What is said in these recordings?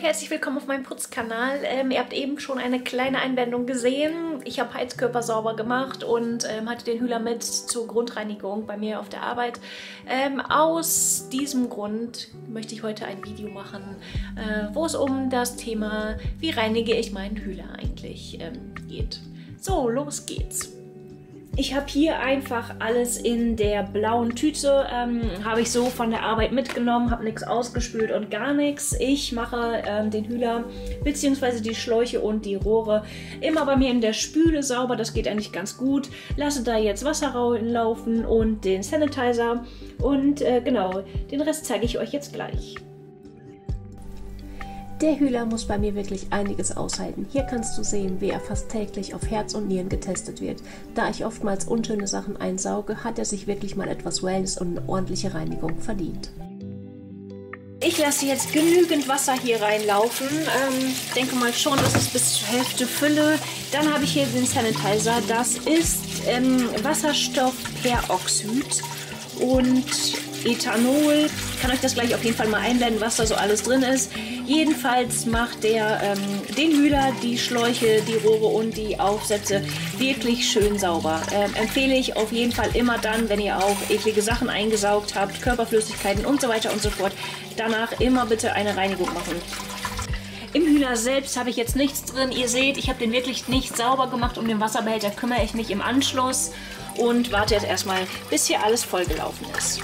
herzlich willkommen auf meinem Putzkanal. Ihr habt eben schon eine kleine Einblendung gesehen. Ich habe Heizkörper sauber gemacht und hatte den Hühler mit zur Grundreinigung bei mir auf der Arbeit. Aus diesem Grund möchte ich heute ein Video machen, wo es um das Thema, wie reinige ich meinen Hühler eigentlich, geht. So, los geht's. Ich habe hier einfach alles in der blauen Tüte, habe ich so von der Arbeit mitgenommen, habe nichts ausgespült und gar nichts. Ich mache den Hühler bzw. die Schläuche und die Rohre immer bei mir in der Spüle sauber, das geht eigentlich ganz gut. Lasse da jetzt Wasser reinlaufen und den Sanitizer und genau, den Rest zeige ich euch jetzt gleich. Der Hühler muss bei mir wirklich einiges aushalten. Hier kannst du sehen, wie er fast täglich auf Herz und Nieren getestet wird. Da ich oftmals unschöne Sachen einsauge, hat er sich wirklich mal etwas Wellness und eine ordentliche Reinigung verdient. Ich lasse jetzt genügend Wasser hier reinlaufen. Denke mal schon, das ist bis zur Hälfte Fülle. Dann habe ich hier den Sanitizer. Das ist Wasserstoffperoxid und Ethanol. Ich kann euch das gleich auf jeden Fall mal einblenden, was da so alles drin ist. Jedenfalls macht der den Hühler, die Schläuche, die Rohre und die Aufsätze wirklich schön sauber. Empfehle ich auf jeden Fall immer dann, wenn ihr auch eklige Sachen eingesaugt habt, Körperflüssigkeiten und so weiter und so fort. Danach immer bitte eine Reinigung machen. Im Hühler selbst habe ich jetzt nichts drin. Ihr seht, ich habe den wirklich nicht sauber gemacht. Um den Wasserbehälter kümmere ich mich im Anschluss und warte jetzt erstmal, bis hier alles vollgelaufen ist.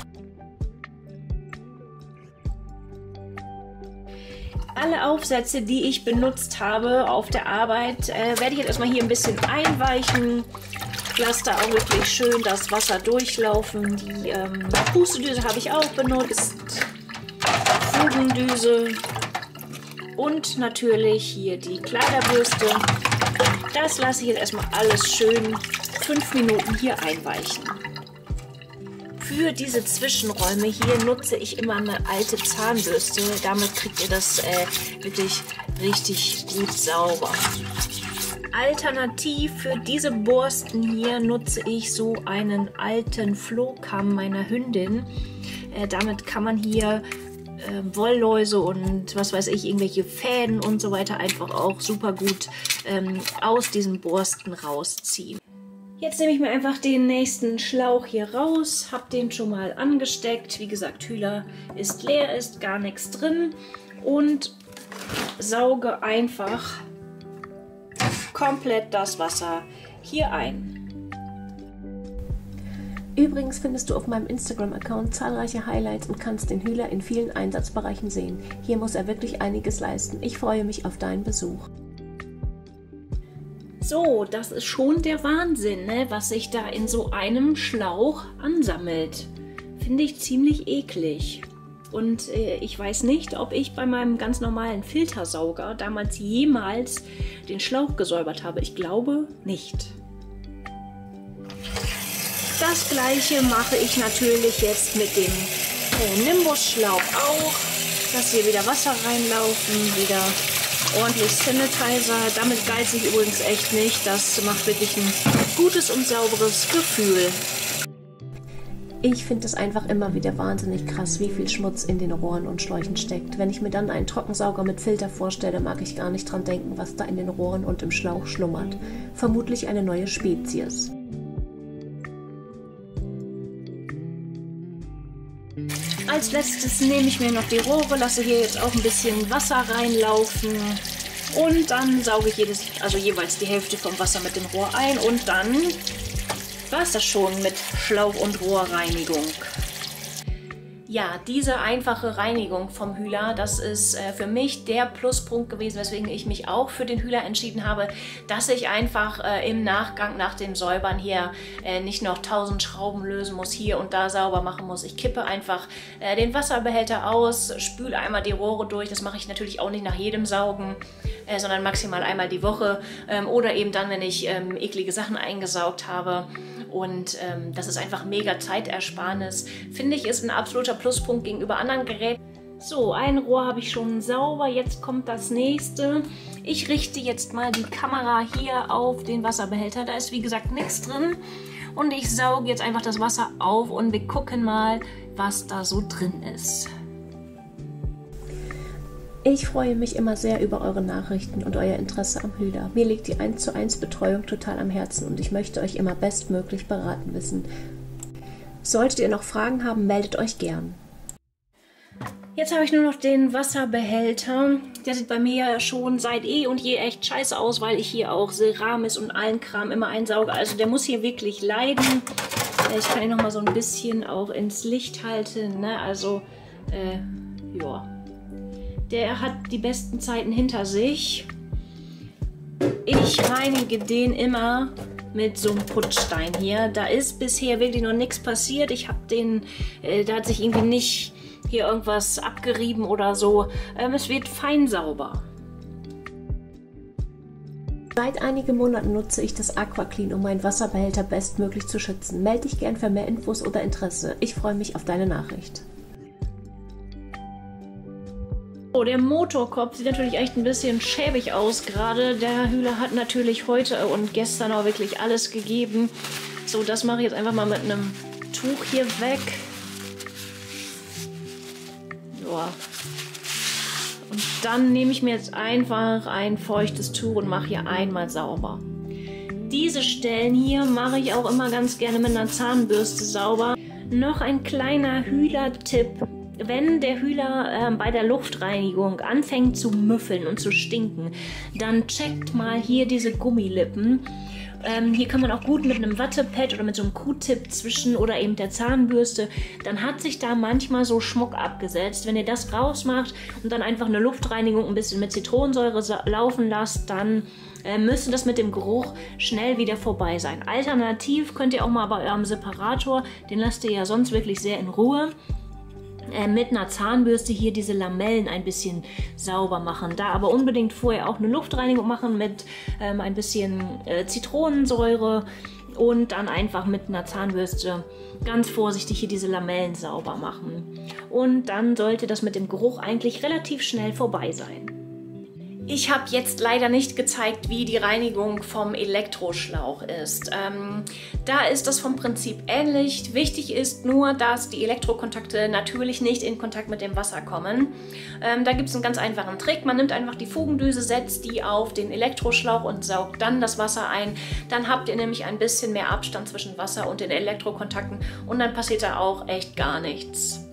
Alle Aufsätze, die ich benutzt habe auf der Arbeit, werde ich jetzt erstmal hier ein bisschen einweichen. Lasse da auch wirklich schön das Wasser durchlaufen. Die Pustedüse habe ich auch benutzt. Fugendüse. Und natürlich hier die Kleiderbürste. Das lasse ich jetzt erstmal alles schön 5 Minuten hier einweichen. Für diese Zwischenräume hier nutze ich immer eine alte Zahnbürste. Damit kriegt ihr das wirklich richtig gut sauber. Alternativ für diese Borsten hier nutze ich so einen alten Flohkamm meiner Hündin. Damit kann man hier Wollläuse und was weiß ich, irgendwelche Fäden und so weiter einfach auch super gut aus diesen Borsten rausziehen. Jetzt nehme ich mir einfach den nächsten Schlauch hier raus, habe den schon mal angesteckt. Wie gesagt, Hühler ist leer, ist gar nichts drin und sauge einfach komplett das Wasser hier ein. Übrigens findest du auf meinem Instagram-Account zahlreiche Highlights und kannst den Hühler in vielen Einsatzbereichen sehen. Hier muss er wirklich einiges leisten. Ich freue mich auf deinen Besuch. So, das ist schon der Wahnsinn, ne, was sich da in so einem Schlauch ansammelt. Finde ich ziemlich eklig. Und ich weiß nicht, ob ich bei meinem ganz normalen Filtersauger damals jemals den Schlauch gesäubert habe. Ich glaube nicht. Das gleiche mache ich natürlich jetzt mit dem Nimbus-Schlauch auch. Lasse hier wieder Wasser reinlaufen, wieder ordentlich Sanitizer. Damit geizt sich übrigens echt nicht. Das macht wirklich ein gutes und sauberes Gefühl. Ich finde es einfach immer wieder wahnsinnig krass, wie viel Schmutz in den Rohren und Schläuchen steckt. Wenn ich mir dann einen Trockensauger mit Filter vorstelle, mag ich gar nicht dran denken, was da in den Rohren und im Schlauch schlummert. Vermutlich eine neue Spezies. Als letztes nehme ich mir noch die Rohre, lasse hier jetzt auch ein bisschen Wasser reinlaufen und dann sauge ich jeweils die Hälfte vom Wasser mit dem Rohr ein und dann war es das schon mit Schlauch- und Rohrreinigung. Ja, diese einfache Reinigung vom Hühler, das ist für mich der Pluspunkt gewesen, weswegen ich mich auch für den Hühler entschieden habe, dass ich einfach im Nachgang nach dem Säubern hier nicht noch 1000 Schrauben lösen muss, hier und da sauber machen muss. Ich kippe einfach den Wasserbehälter aus, spüle einmal die Rohre durch. Das mache ich natürlich auch nicht nach jedem Saugen, sondern maximal einmal die Woche oder eben dann, wenn ich eklige Sachen eingesaugt habe. Und das ist einfach mega Zeitersparnis. Finde ich, ist ein absoluter Pluspunkt gegenüber anderen Geräten. So, ein Rohr habe ich schon sauber. Jetzt kommt das nächste. Ich richte jetzt mal die Kamera hier auf den Wasserbehälter. Da ist wie gesagt nichts drin. Und ich sauge jetzt einfach das Wasser auf und wir gucken mal, was da so drin ist. Ich freue mich immer sehr über eure Nachrichten und euer Interesse am Hühler. Mir liegt die 1:1 Betreuung total am Herzen und ich möchte euch immer bestmöglich beraten wissen. Solltet ihr noch Fragen haben, meldet euch gern. Jetzt habe ich nur noch den Wasserbehälter. Der sieht bei mir schon seit eh und je echt scheiße aus, weil ich hier auch Ceramis und allen Kram immer einsauge. Also der muss hier wirklich leiden. Ich kann ihn noch mal so ein bisschen auch ins Licht halten, ne? Also, ja. Der hat die besten Zeiten hinter sich. Ich reinige den immer mit so einem Putzstein hier. Da ist bisher wirklich noch nichts passiert. Ich habe den, da hat sich irgendwie nicht hier irgendwas abgerieben oder so. Es wird fein sauber. Seit einigen Monaten nutze ich das AquaClean, um meinen Wasserbehälter bestmöglich zu schützen. Melde dich gern für mehr Infos oder Interesse. Ich freue mich auf deine Nachricht. Oh, der Motorkopf sieht natürlich echt ein bisschen schäbig aus gerade. Der Hühler hat natürlich heute und gestern auch wirklich alles gegeben. So, das mache ich jetzt einfach mal mit einem Tuch hier weg. Ja. Und dann nehme ich mir jetzt einfach ein feuchtes Tuch und mache hier einmal sauber. Diese Stellen hier mache ich auch immer ganz gerne mit einer Zahnbürste sauber. Noch ein kleiner Hühler-Tipp. Wenn der Hühler bei der Luftreinigung anfängt zu müffeln und zu stinken, dann checkt mal hier diese Gummilippen. Hier kann man auch gut mit einem Wattepad oder mit so einem Q-Tip zwischen oder eben der Zahnbürste, dann hat sich da manchmal so Schmuck abgesetzt. Wenn ihr das rausmacht und dann einfach eine Luftreinigung ein bisschen mit Zitronensäure laufen lasst, dann müsste das mit dem Geruch schnell wieder vorbei sein. Alternativ könnt ihr auch mal bei eurem Separator, den lasst ihr ja sonst wirklich sehr in Ruhe, mit einer Zahnbürste hier diese Lamellen ein bisschen sauber machen. Da aber unbedingt vorher auch eine Luftreinigung machen mit ein bisschen Zitronensäure und dann einfach mit einer Zahnbürste ganz vorsichtig hier diese Lamellen sauber machen. Und dann sollte das mit dem Geruch eigentlich relativ schnell vorbei sein. Ich habe jetzt leider nicht gezeigt, wie die Reinigung vom Elektroschlauch ist. Da ist das vom Prinzip ähnlich. Wichtig ist nur, dass die Elektrokontakte natürlich nicht in Kontakt mit dem Wasser kommen. Da gibt es einen ganz einfachen Trick. Man nimmt einfach die Fugendüse, setzt die auf den Elektroschlauch und saugt dann das Wasser ein. Dann habt ihr nämlich ein bisschen mehr Abstand zwischen Wasser und den Elektrokontakten und dann passiert da auch echt gar nichts.